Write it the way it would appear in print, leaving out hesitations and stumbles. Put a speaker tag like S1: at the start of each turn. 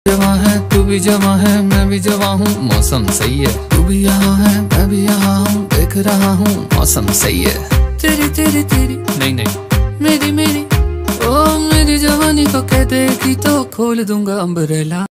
S1: जवां है तू भी जवां है मैं भी जवां हूँ, मौसम सही है। तू भी यहाँ है मैं भी यहाँ हूँ, देख रहा हूँ मौसम सही है। तेरी तेरी तेरी नहीं नहीं मेरी मेरी ओ मेरी जवानी को कह देगी तो खोल दूंगा अम्ब्रेला।